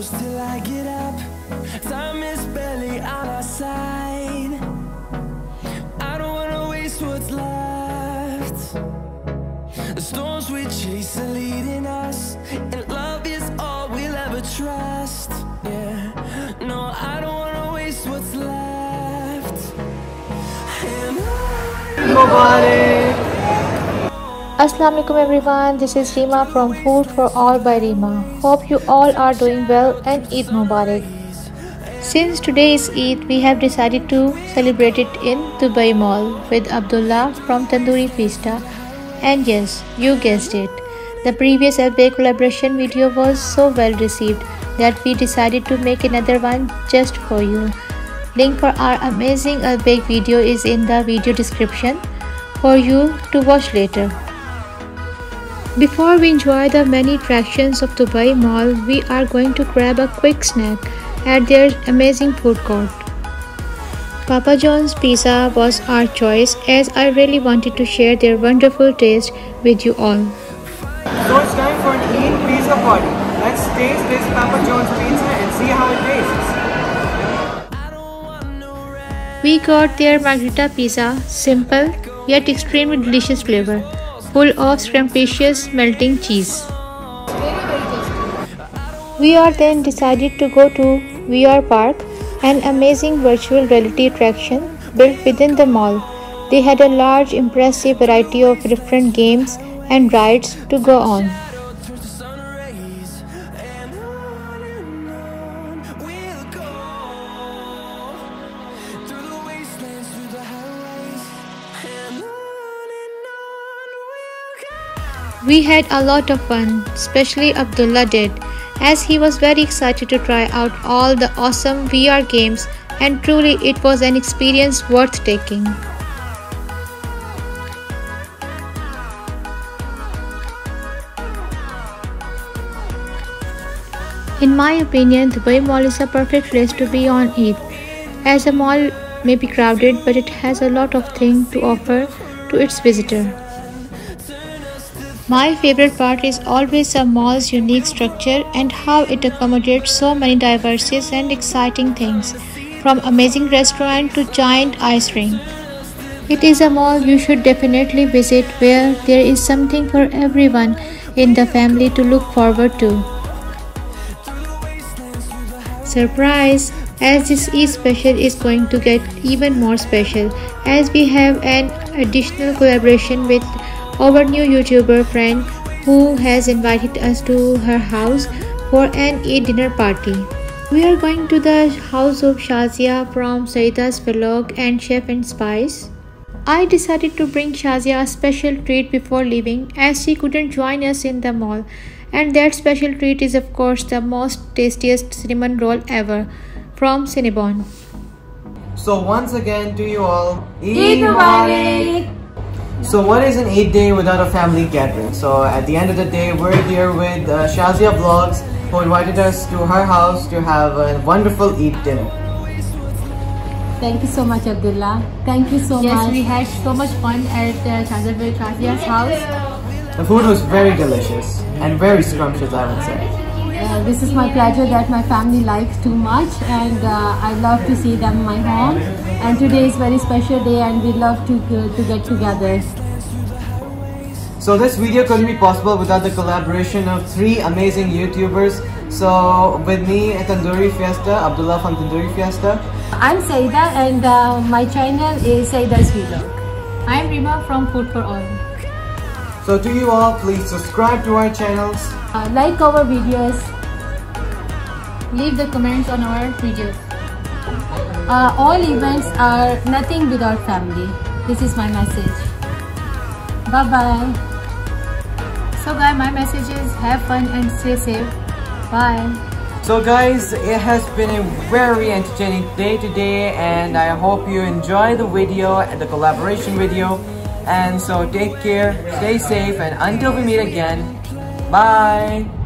close till I get up. Time is barely on our side. I don't wanna waste what's left. The storms we chase are leading us, and love is all we'll ever trust. Yeah, no, I don't wanna waste what's left. And Assalamu alaikum everyone, this is Rima from Food for All by Rima. Hope you all are doing well and Eid Mubarak. Since today is Eid, we have decided to celebrate it in Dubai Mall with Abdullah from Tandoori Fiesta. And yes, you guessed it. The previous Albay collaboration video was so well received that we decided to make another one just for you. Link for our amazing Albay video is in the video description for you to watch later. Before we enjoy the many attractions of Dubai Mall, we are going to grab a quick snack at their amazing food court. Papa John's Pizza was our choice as I really wanted to share their wonderful taste with you all. So it's time for an Eid pizza party. Let's taste this Papa John's pizza and see how it tastes. We got their margherita pizza, simple yet extremely delicious flavor, full of scrumptious melting cheese. We are then decided to go to VR Park, an amazing virtual reality attraction built within the mall. They had a large, impressive variety of different games and rides to go on. We had a lot of fun, especially Abdullah did, as he was very excited to try out all the awesome VR games, and truly it was an experience worth taking. In my opinion, Dubai Mall is a perfect place to be on Eid, as a mall may be crowded but it has a lot of things to offer to its visitor. My favorite part is always the mall's unique structure and how it accommodates so many diverse and exciting things, from amazing restaurant to giant ice rink. It is a mall you should definitely visit where there is something for everyone in the family to look forward to. Surprise! As this Eid special is going to get even more special as we have an additional collaboration with our new YouTuber friend who has invited us to her house for an Eid dinner party. We are going to the house of Shazia from Saida's Vlog and Chef and Spice. I decided to bring Shazia a special treat before leaving as she couldn't join us in the mall, and that special treat is of course the most tastiest cinnamon roll ever from Cinnabon. So once again to you all, Eid Mubarak! So what is an Eid day without a family gathering? So at the end of the day, we're here with Shazia Vlogs, who invited us to her house to have a wonderful Eid dinner. Thank you so much, Abdullah. Thank you so much. Yes, we had so much fun at Shazia's house. The food was very delicious and very scrumptious, I would say. This is my pleasure that my family likes too much, and I love to see them in my home. And today is a very special day and we love to get together. So this video couldn't be possible without the collaboration of 3 amazing YouTubers. So with me at Tandoori Fiesta, Abdullah from Tandoori Fiesta. I'm Saida and my channel is Saida's Vlog. I'm Rima from Food for All. So to you all, please subscribe to our channels. Like our videos. Leave the comments on our videos. All events are nothing without family. This is my message. Bye bye. So guys, my message is have fun and stay safe. Bye. So guys, it has been a very entertaining day today, and I hope you enjoy the video and the collaboration video. And so take care, stay safe, and until we meet again, bye.